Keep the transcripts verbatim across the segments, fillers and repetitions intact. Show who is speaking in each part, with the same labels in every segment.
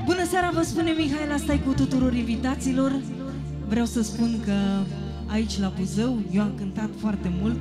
Speaker 1: Bună seara, vă spune Mihaela Staicu tuturor invitaților. Vreau să spun că aici la Buzău eu am cântat foarte mult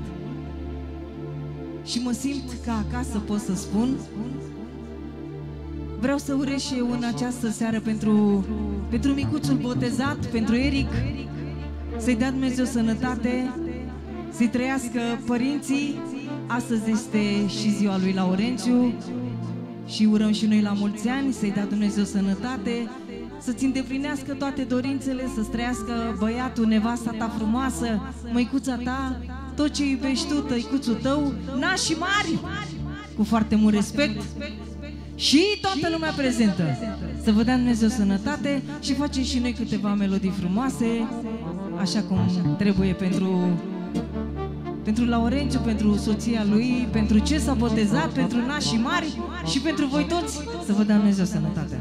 Speaker 1: și mă simt ca acasă, pot să spun. Vreau să urez și eu în această seară pentru, pentru micuțul botezat, pentru Eric, să-i dea Dumnezeu sănătate, să-i trăiască părinții. Astăzi este și ziua lui Laurențiu și urăm și noi la mulți ani, să-i dea Dumnezeu sănătate, să-ți îndeplinească toate dorințele, să-ți trăiască băiatul, nevasta ta frumoasă, măicuța ta, tot ce iubești tu, tăicuțul tău, nașii mari, cu foarte mult respect și toată lumea prezentă. Să vă dea Dumnezeu sănătate și facem și noi câteva melodii frumoase, așa cum trebuie pentru, pentru Laurențiu, pentru soția lui, pentru ce s-a botezat, pentru nașii mari și pentru voi toți. Să vă dea Dumnezeu sănătate.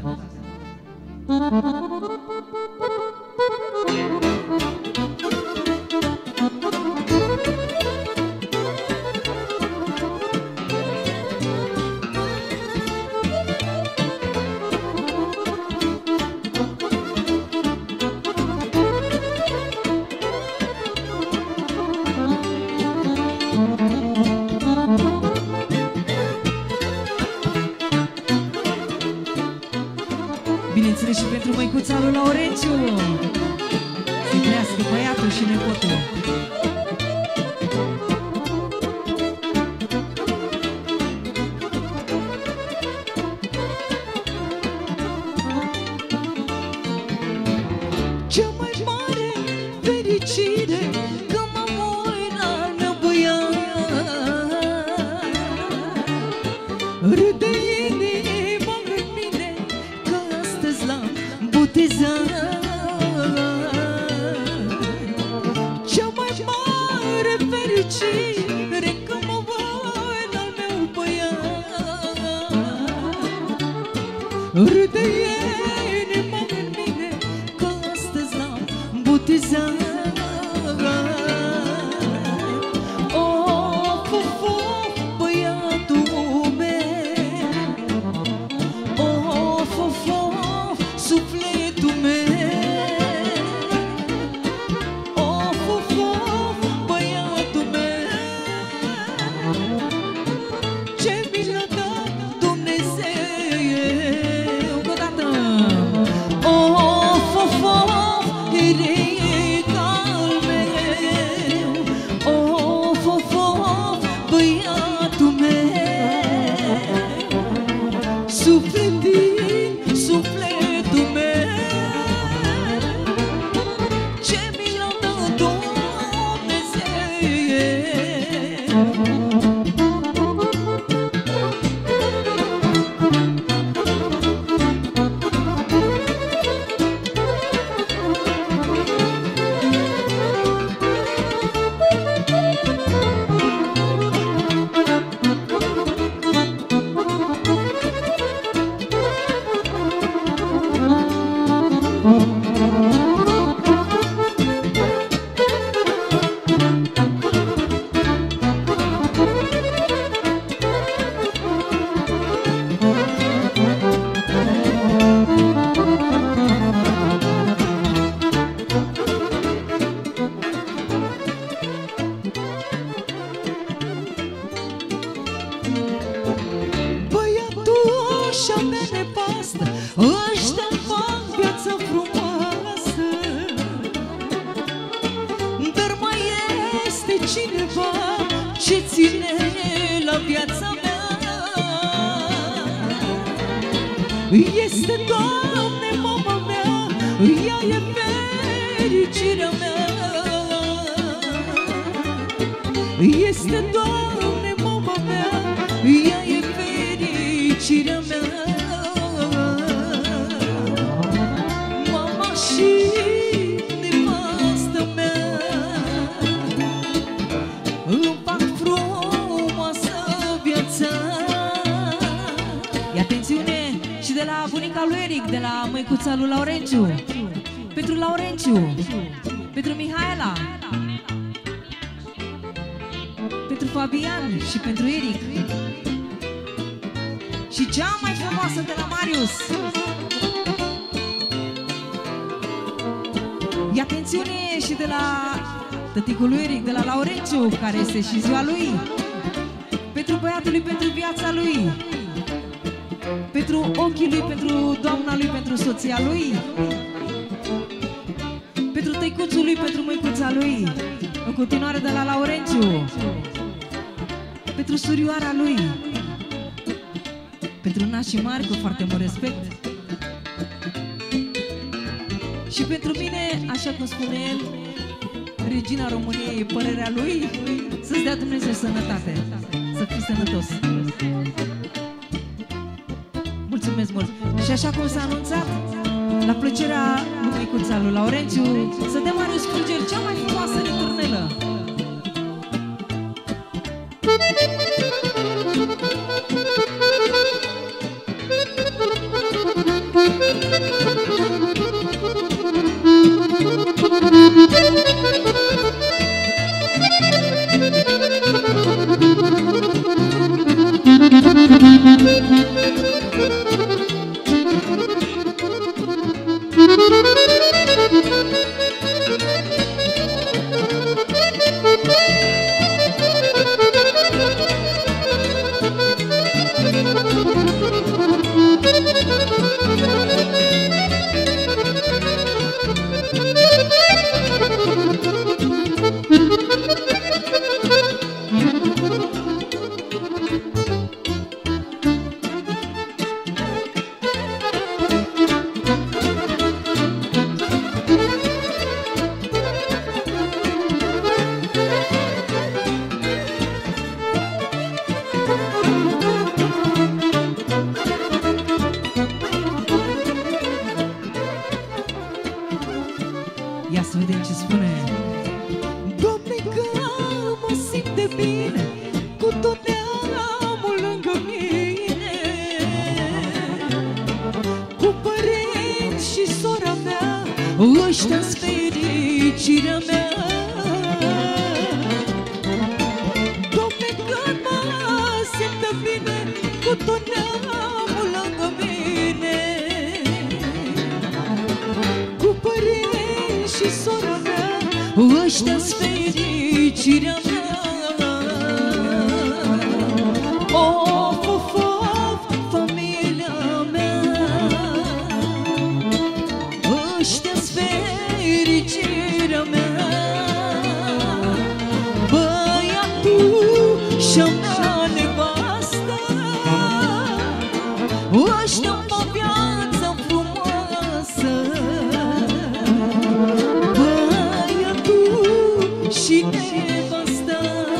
Speaker 1: Bineînțeles și pentru măicuța lui Laurențiu, să-i crească băiatul și nepotul. Cea mai mare fericire că mă uit la al meu băiat, râde inima în mine că astăzi l-am botezat. Cea mai mare fericire că mă uit la al meu băiat, râde inima în mine că astăzi l-am botezat. Of, of, of, băiatul meu, of, of, of, sufletul meu, of, of, of, băiatul meu, ce mi l-a dat Dumnezeu. Odată! Of, of, of, Erica al meu, of, of, of, băiatul meu, suflet din sufletul meu, ce mi l-a dat Dumnezeu. Băiatul și-a mea nevastă, ăștia-mi fac viața frumoasă, dar mai este cineva ce ține la viața mea. Este, Doamne, mama mea, ea e fericirea mea. Este, Doamne, mama mea, ea e fericirea mea. Mama și nevastă mea îmi fac frumoasă viața. E atențiune și de la bunica lui Eric, de la măicuța lui Laurențiu, pentru Laurențiu, pentru Mihaela, pentru Fabian și pentru Eric. Și cea mai frumoasă de la Marius. E atențiune și de la tăticul lui Eric, de la Laurențiu, care este și ziua lui. Pentru băiatul lui, pentru viața lui, pentru ochii lui, pentru doamna lui, pentru soția lui, pentru tăicuțul lui, pentru măicuța lui. În continuare de la Laurențiu, pentru surioara lui, pentru nașii mari, cu foarte mult respect. Și pentru mine, așa cum spune el, regina României, părerea lui, să-ți dea Dumnezeu sănătate, să fii sănătos. Mulțumesc mult! Și așa cum s-a anunțat, la plăcerea lui măicuța lui Laurențiu, să dea Marius Fulger, cea mai frumoasă returnelă. Ia să vedem ce spune. Doamne, că mă simt de bine cu tot neamul lângă mine, cu părinți și sora mea, ăștia-s fericirea mea. Doamne, că mă simt de bine cu tot neamul lângă mine, cu părinți și sora mea, ăștia-s fericirea mea. Of, of, of, familia mea, ăștia-s fericirea mea. Băiatul și-a mea nevastă, ăștia-mi o viață frumoasă. Și nevasta,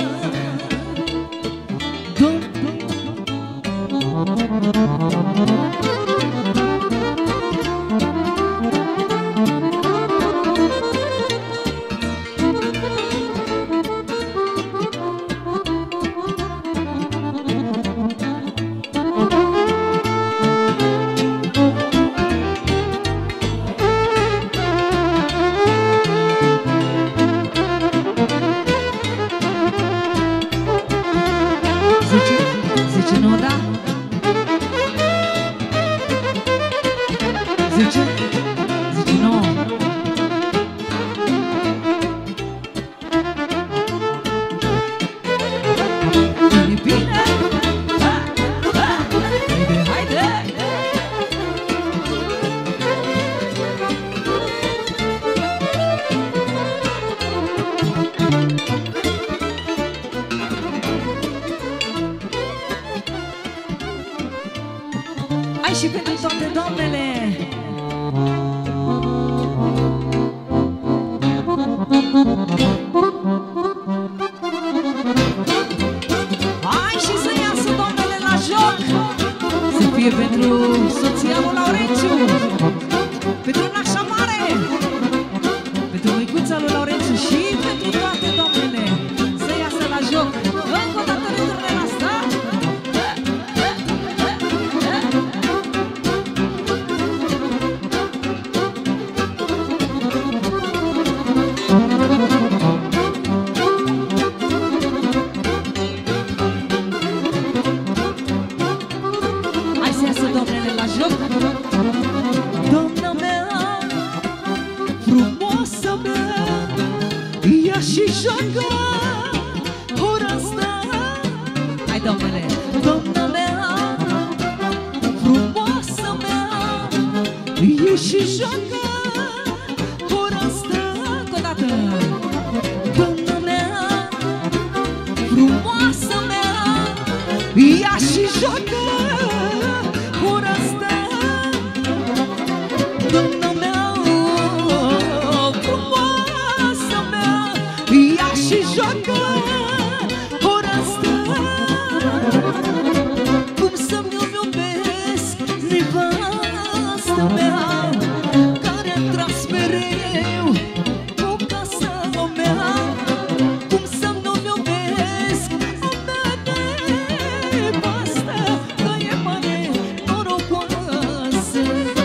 Speaker 1: zice nu, da? Zice? Zice nu. E bine? Haide, haide! Hai și pentru toate doamnele! Hai și să iasă doamnele la joc! Să fie pentru soția lui Laurențiu, pentru nașa mare, pentru măicuța lui Laurențiu și pentru toate doamnele. Să iasă la joc! Încă o dată returnela asta! Hai să iasă doamnele la joc! e și joacă ora asta. Încă o dată. Doamna mea, frumoasă mea, ea și joacă ora asta. Doamna mea, frumoasă mea, ea și joacă ora asta. Cum să-mi iubesc nevastă mea, care-a tras mereu cu casa mea. Cum să-mi iubesc a mea nevastă, că e mare norocoasă.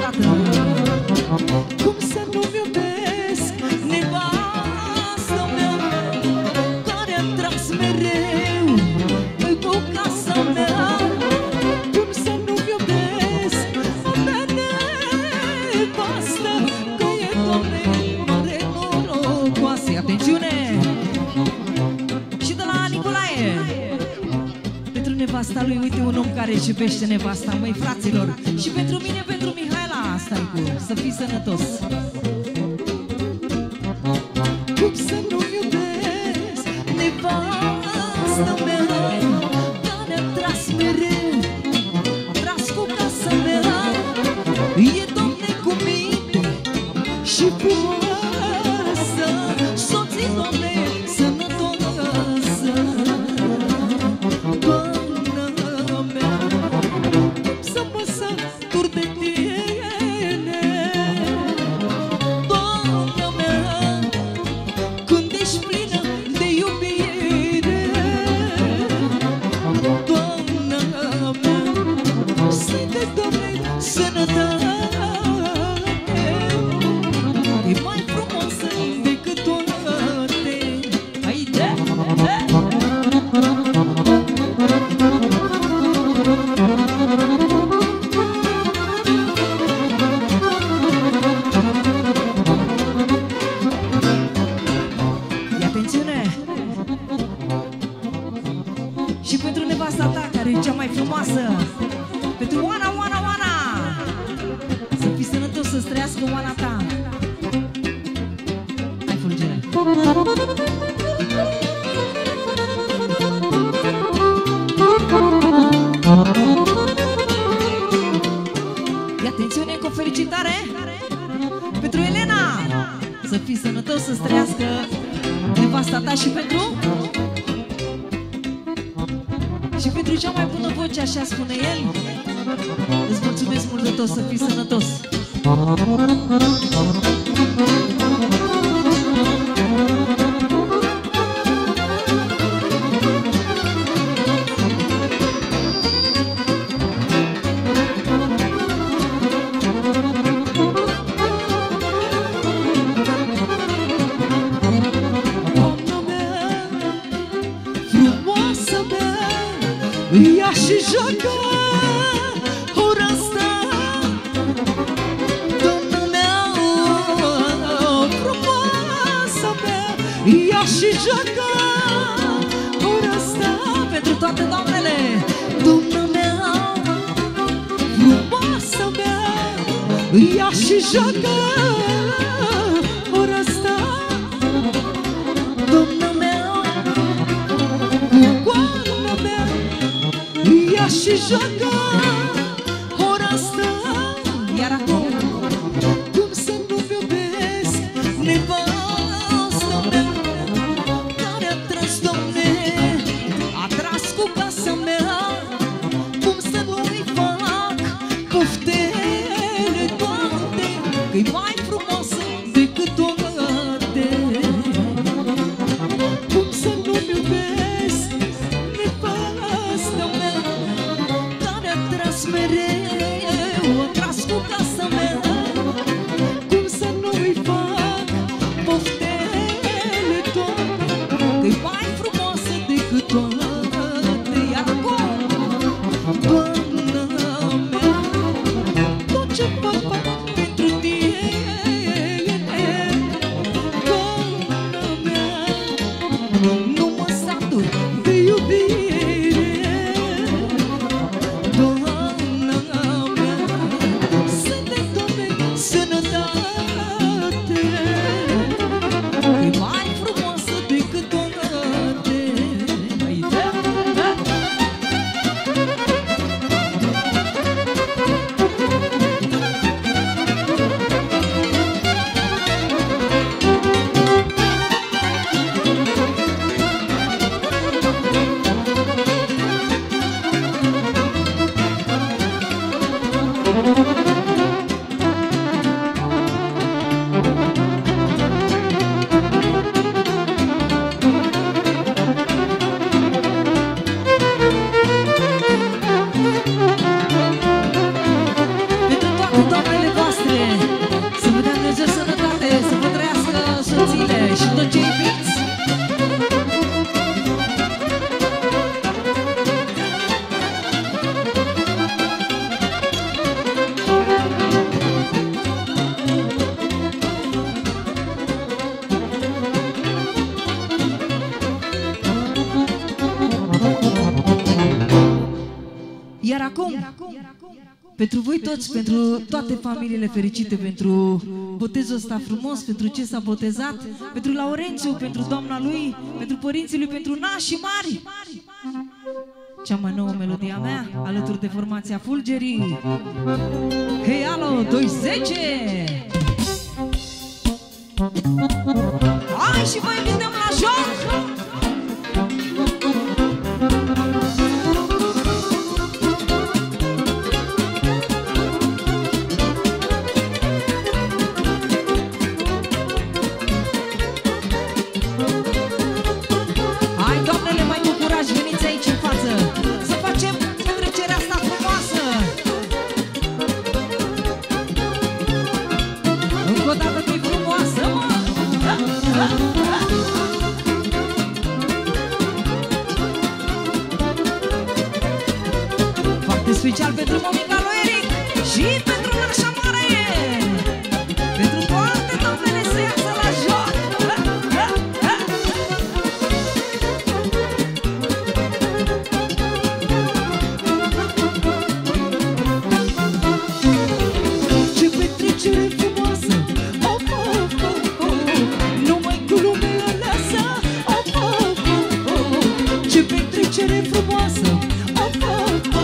Speaker 1: Cum să nu-mi iubesc nevastă mea, care-a tras mereu cu casa mea. Cum să nu-mi iubesc a mea nevastă, că e, Doamne, mare norocoasă. Atențiune! Și de la Nicolae, pentru nevasta lui, uite un om care își iubește nevasta, măi fraților. Și pentru mine, pentru Mihaela, stai cu, să fii sănătos. Cum să nu-mi iubesc nevasta mea, care-a tras mereu, tras cu casa mea. E, Doamne, cu minte și frumoasă, soții, Doamne, sănătoasă. Doamna mea, cum să mă satur de tine, Doamna mea, când ești plină de iubire. Doamna mea, să-i dă, Doamne, sănătate, e mai frumoasă decât toate. Haide! Ia atențiune! Și pentru nevasta ta, care e cea mai frumoasă, pentru Oana, Oana, Oana, să fii sănătos, să-ți trăiască Oana ta. Hai, fulgere! Ia atențiune, cu o felicitare pentru Elena, să fii sănătos, să-ți trăiască nevasta ta. Și pentru și pentru cea mai bună voce, așa spune el. Îți mulțumesc mult de tot, să fii sănătos. Ea și joacă ora asta. Doamna mea, frumoasă mea, ea și joacă ora asta. Pentru toate doamnele. Doamna mea, frumoasă mea, ea și joacă ora asta. Doamna mea, goana mea, ea și joacă ora asta. Iar acum, cum să nu-mi iubesc nevastă mea, care-a tras, Doamne, a tras cu casa mea. Cum să nu-i fac poftele toate, că-i mai frumoasă decât toate. Cum să nu-mi iubesc nevastă mea, care-a tras mereu, a tras cu casa mea. Cum să nu-i fac poftele toate, că-i mai frumoasă decât toate. Iar acum, Doamna mea, tot ce fac, fac pentru tine. Doamna mea, nu mă satur de iubire. Doamna mea, să ne, Doamne, Pentru voi toți, pentru toate familiile fericite, pentru botezul ăsta frumos, pentru ce s-a botezat, pentru Laurențiu, pentru doamna lui, pentru părinții lui, pentru nașii mari. Cea mai nouă melodie a mea, alături de formația Fulgerii. Hei, alo, doi zece! Hai și vă invităm la joc! Special pentru mămica lui Eric și pentru nașa mare, pentru toate doamnele să iasă la joc. Ce petrecere frumoasă, oh, oh, oh, oh. Numai cu lumea aleasă, oh, oh, oh, oh. Ce petrecere frumoasă, oh, oh, oh.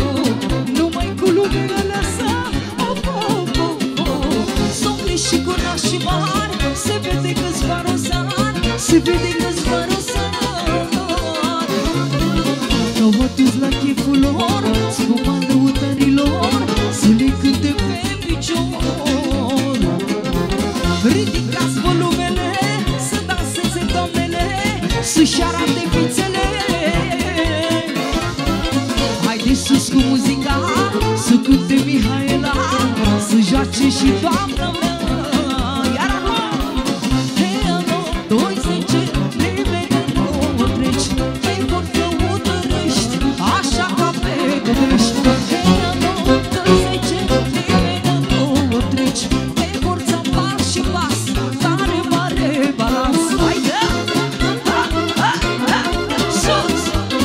Speaker 1: Lumea aleasă, oh, oh, oh, oh. Somni și cu nașii mari, se vede câțiva rozani, se vede câțiva rozani. Au adus la cheful lor spuma lăutărilor, să le cânte pe picior. Ridicați volumele, să danseze doamnele, să-și arate fițele. Haideți sus cu muzica, să cânte Mihaela, să joace și doamna mea. Iar acum, hei, alo, douăzeci, nimeni nu treci, pe curte utărești, așa ca pe gădești. Hei, alo, douăzeci, nimeni nu treci, pe curța pas și pas, tare mare balans. Haide! Ha, ha, ha, sus!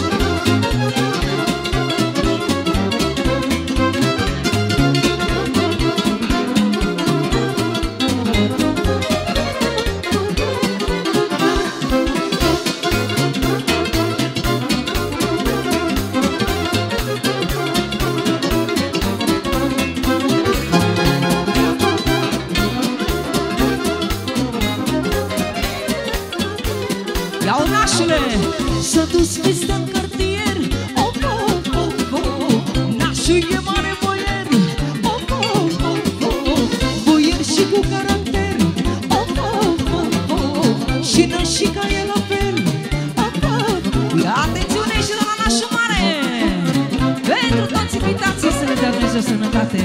Speaker 1: Iau nașule! S-a dus pista în cartier, oh, oh, oh, oh. Nașul e mare boier, oh, oh, oh, oh. Boier și cu caracter, oh, oh, oh, oh. Și nașica e la fel, oh, oh, oh. Atențiune și de la nașul mare! Pentru toți invitații să le dea Dumnezeu sănătate!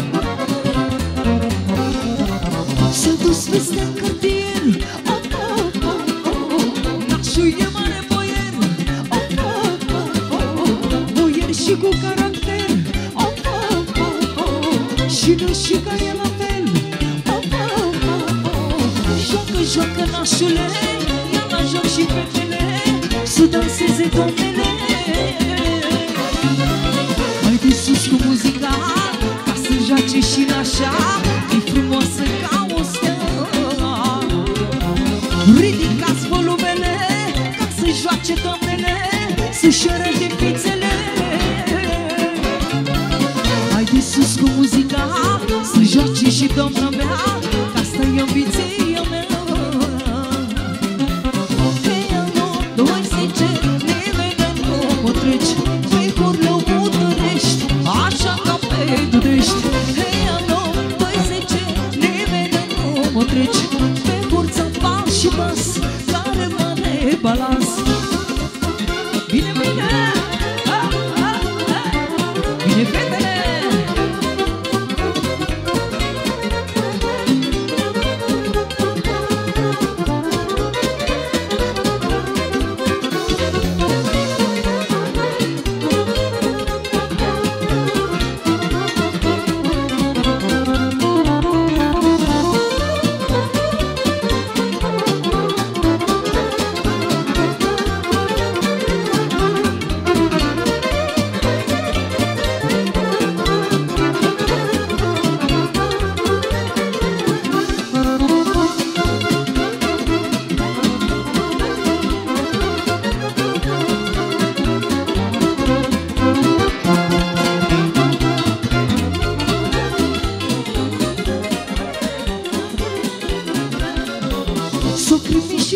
Speaker 1: S-a dus pista în cartier, oh, oh, oh, oh. Nașul e mare boier, oh, oh, oh, oh. Boier și cu caracter, oh, oh, oh, oh. Și nașica e la fel, oh, oh, oh, oh. Joacă, joacă nașule, ia la joc și fetele, să danseze doamnele. Haide sus cu muzica, ca să joace și nașa, e frumoasă ca o stea. Ridicați volumele, ca să joace doamnele, să-și arăte fițele. Haide sus cu muzica, să joace și doamna mea, ca asta-i ambiția mea. Hei, alo, douăzeci, nimeni nu mă treci, pe curleu utărești, așa ca pe dudești. Hei, alo, douăzeci, nimeni nu mă treci, pe curța pas și pas, care mare balans. Bine, bine! Ha, ha, ha. Bine, fetele!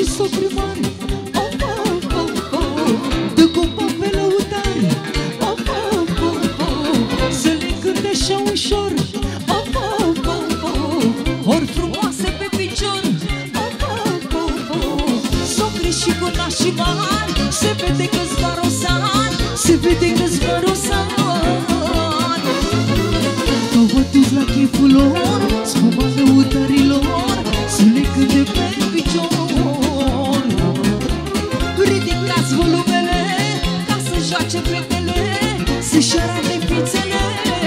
Speaker 1: și socri mari. Of, of, of, of, dă copa pe lăutari. Of, of, of, of, să le cânte așa ușor. Of, of, of, of, ori frumoase pe picior. Of, of, of, of, socri și cu nașii mari. Se vede că-s barosani, se vede că-s barosani. Au bătut la cheful lor, spuma lăutarilor, să le cânte pe picior. Ridicați volumele, ca să joace fetele, să-și arate fițele.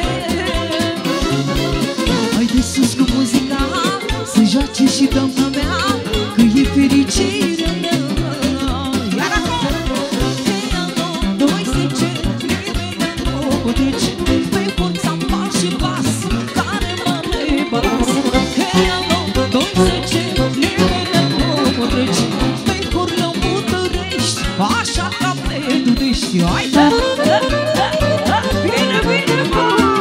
Speaker 1: Haideți sus cu muzica, să joace și doamna mea, că e fericirea mea. Iar acum, hei, alo, doi, zece, nimeni nu o trece, pe forța pas și pas, care mare pas. Hei, alo, doi, zece, nimeni nu o trece, pe curlă mutărești, așa ca pledudești. Hai, da, da, da, da, bine, bine, bă,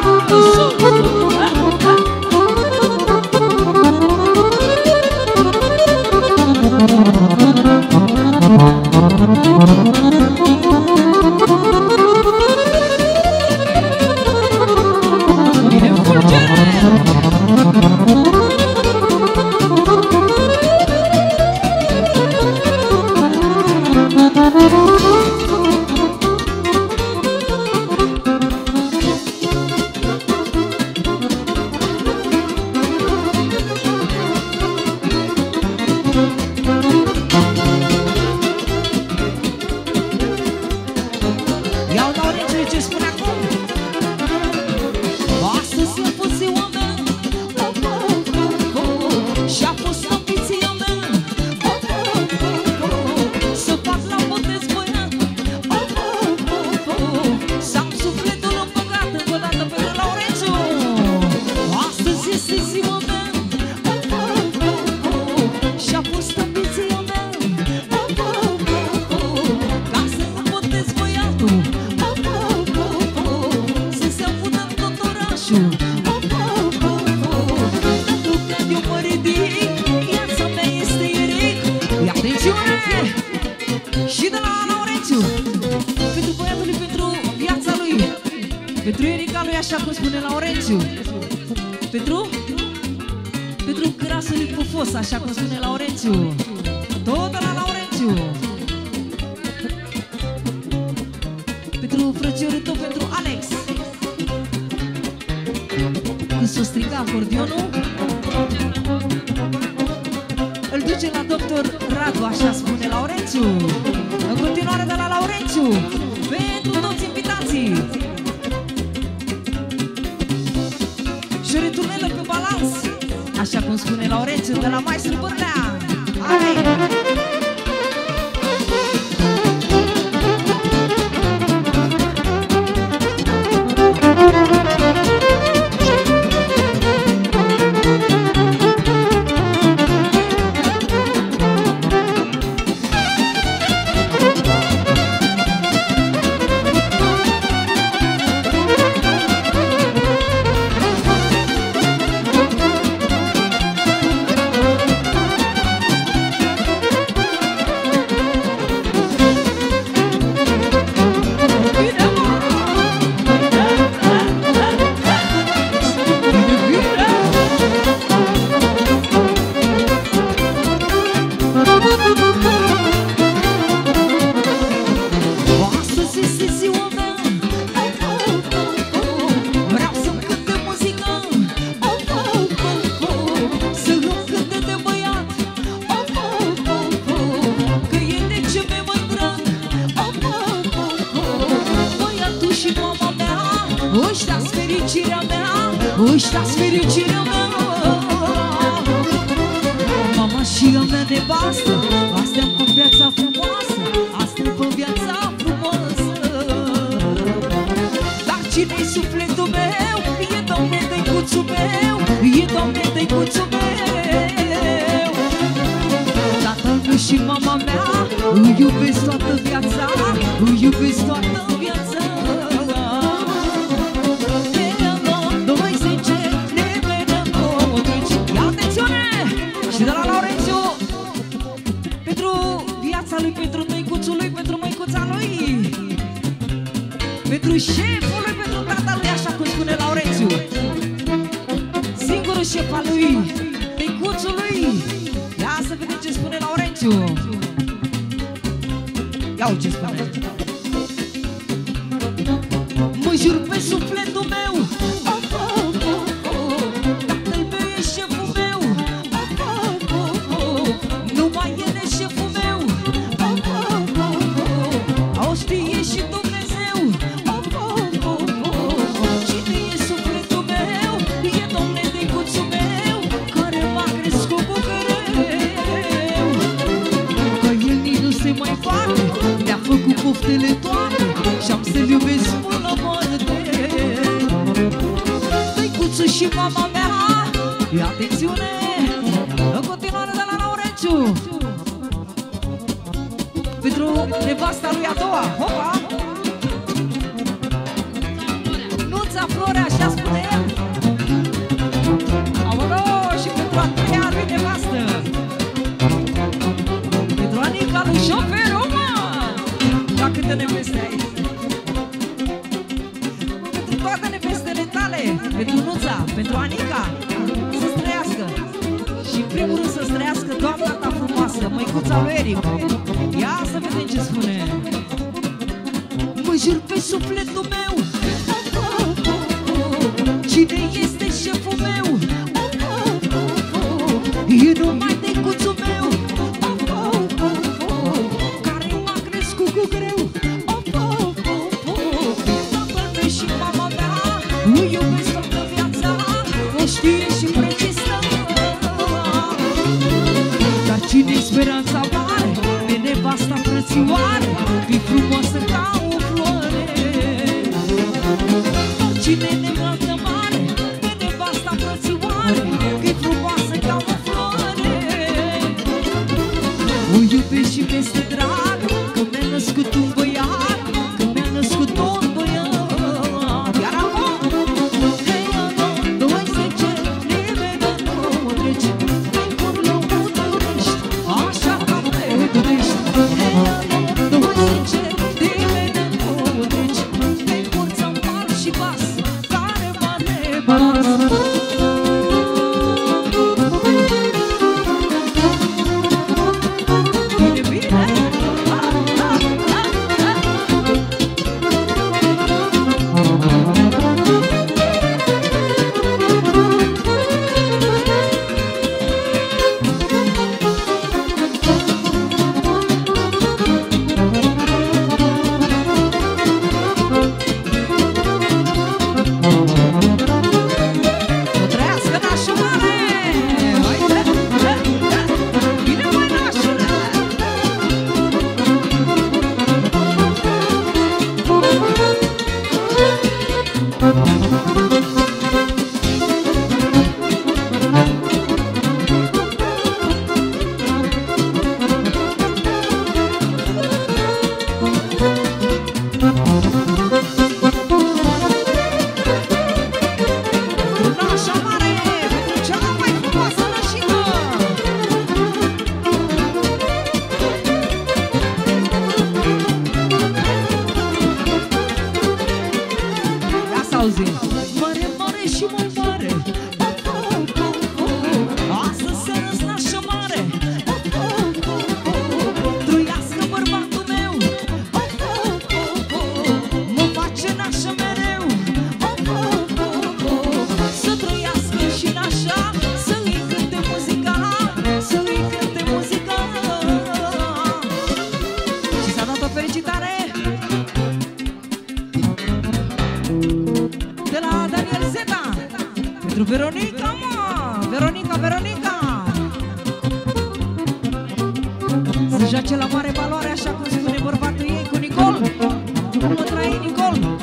Speaker 1: pentru Erica lui, așa cum spune Laurențiu. Pentru? Pentru grasul lui Pufos, așa cum spune Laurențiu. Tot la Laurențiu. Pentru frățiorul tău, pentru Alex. Când s-o striga acordionul, îl duce la doctor Radu, așa spune Laurențiu. În continuare de la Laurențiu, pentru toți invitații. Și returnelă pe balans, așa cum spune Laurențiu, de la Maestru Bârlea. Hai! Ăștia-s fericirea mea, mama și a mea nevastă, astea-mi pe viața frumoasă, astea-mi pe viața frumoasă. Dar cine-i sufletul meu? E Doamne Tăicuțul meu, e Doamne Tăicuțul meu. Tatăl meu și mama mea îi iubesc toată viața, îi iubesc toată viața. Și de la Laurențiu, pentru Pentru șeful lui, pentru tatălui, așa cum spune Laurențiu. Singurul șef al lui, micuțului. Ia să vedem ce spune Laurențiu. Ia-o ce spune. Mă jur pe sufletul meu, tatăl meu e șeful meu, nu mai e de șeful meu, o știe și Dumnezeu. Cine e sufletul meu? E domne Nicuțul meu, care m-a crescut cu greu. Că el nici nu se mai poate, mi-a făcut poftele toate și-am să-l iubesc până la moarte. Nicuțul și mama mea, e atențiune, în continuare de la Laurențiu. Pentru nevasta lui a doua, hopa! Nuța Florea, așa spune el. Aoleo, și pentru a treia lui nevastă. Pentru Anica lui șoferul, mă! Da, câte neveste ai. Pentru toate nevestele tale, pentru Nuța, pentru Anica, să-ți trăiască. Și în primul rând să-ți trăiască doamna ta frumoasă, măicuța lui Eric. Ia să vedem ce spune. Mă jur pe sufletul meu, cine este șeful meu? E numai Nicuțul meu, care m-a crescut cu greu. Tatăl meu și mama mea o iubesc toată viața, o știe și precisă. Dar cine-i speranța mare? Pe nevasta frățioare, că-i frumoasă ca o floare. Cine-i nevastă mare? Pe nevasta frățioare, că-i frumoasă ca o floare. O iubesc și mi-este drag, că mi-a născut un băiat, că mi-a născut un băiat. Iar acum, hei, doisprezece, nimeni nu trece, în curul meu dorești, așa ca me dorești. Hei, doisprezece, nimeni nu trece, în curța mare și bas, care mă nebas. Bine, bine! O trăiască nașul mare! Uite! Bine, măi, nașule! Nașa mare! Pentru cea mai frumoasă nășită! Ia să auzim! Mare, mare și mai mare! Astăzi se răs nașa mare! Trăiască bărbatul meu! Mă face nașa mereu! Să trăiască și nașa, să-i cânte muzica, să-i cânte muzica. Și s-a dat o felicitare de la Daniel Zeta pentru Veronica, mă! Veronica, Veronica! Să joace la mare valoare, așa cum spune bărbatul ei cu Nicol. Cum mă trăi, Nicol?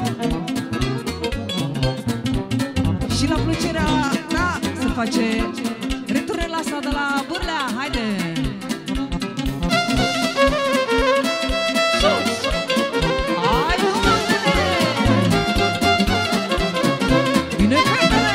Speaker 1: Și la plăcerea ta să face returnul asta de la Bârlea. Haide! Sus! Hai, doamnele! Bine, fetele!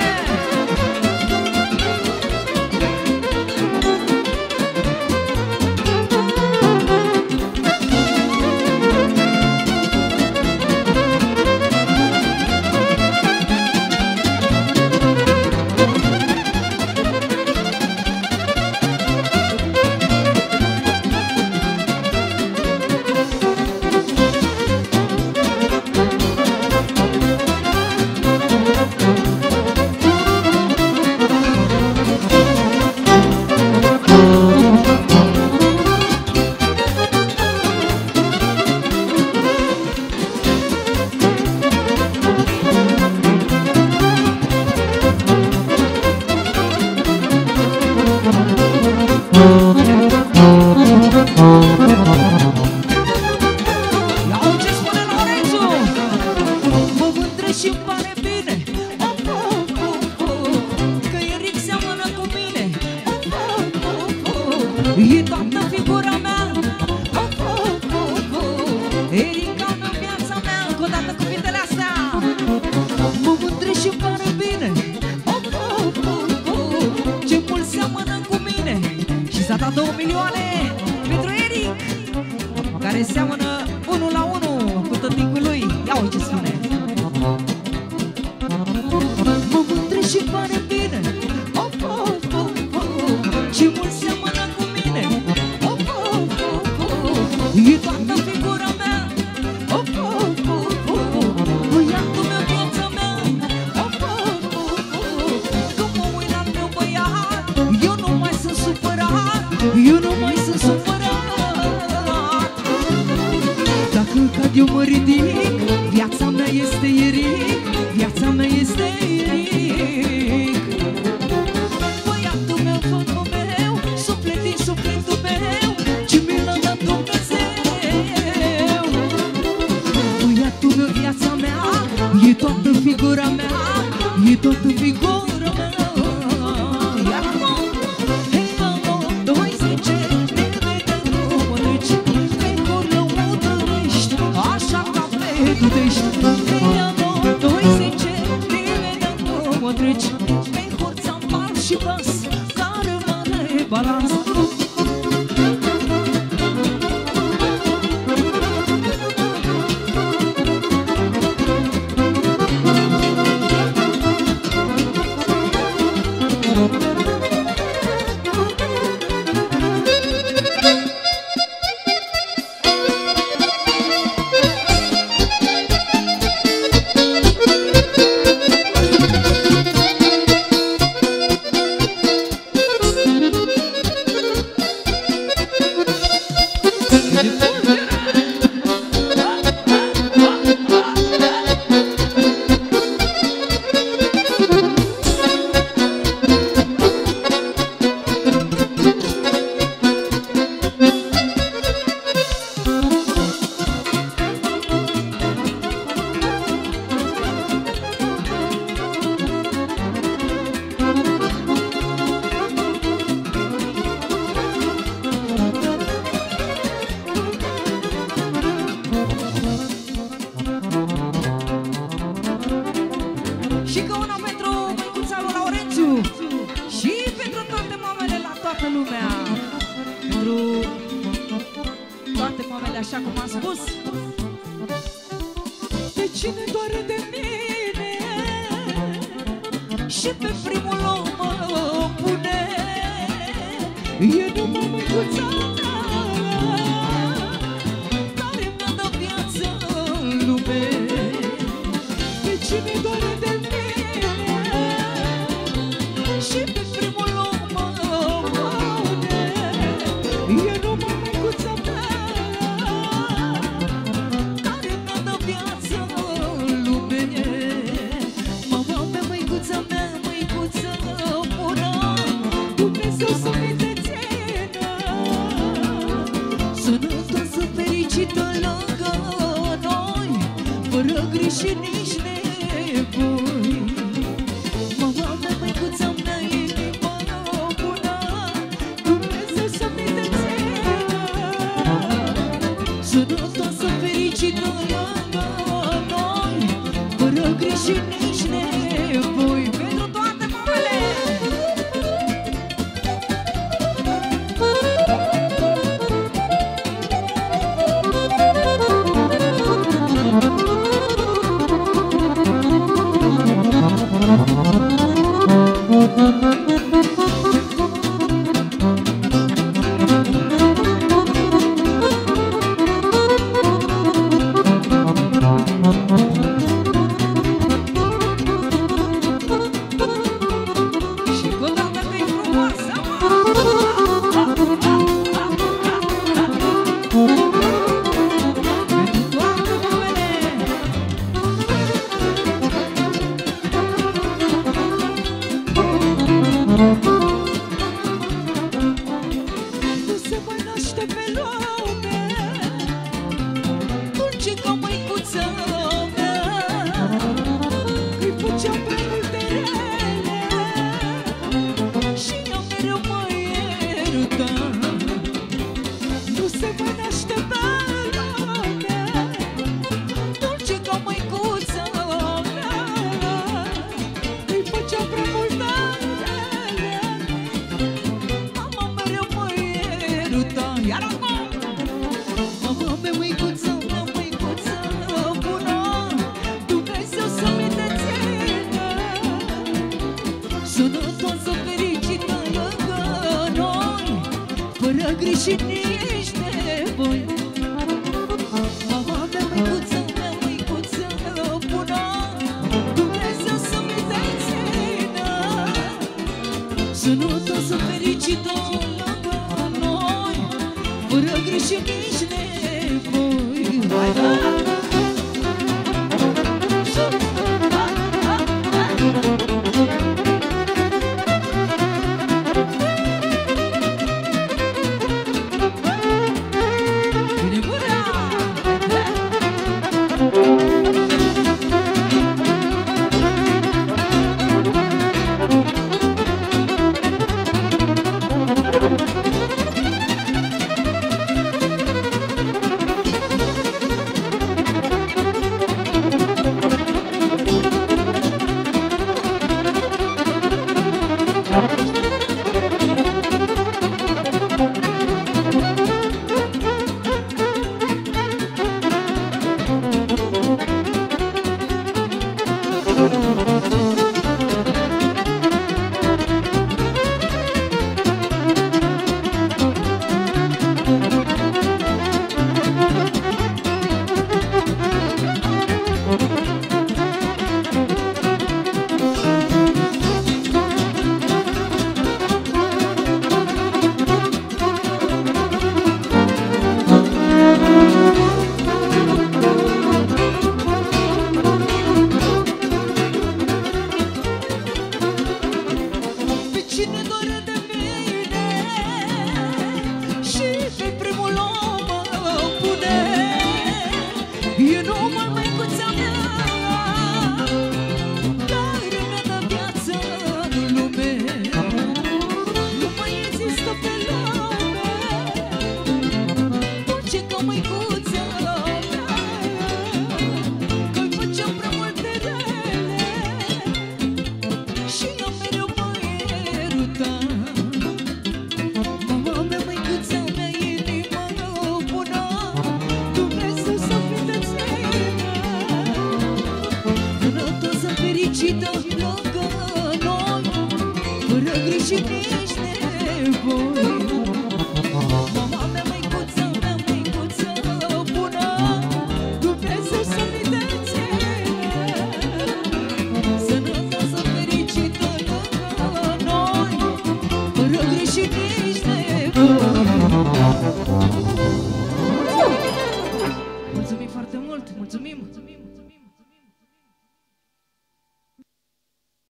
Speaker 1: griji și nici nevoi. Mama mea, măicuța mea, măicuța bună, Dumnezeu să-mi dai țină, sănătoasă, fericită lângă noi, fără griji și nici nevoi. Hai, da! Mulțumim foarte mult! Mulțumim!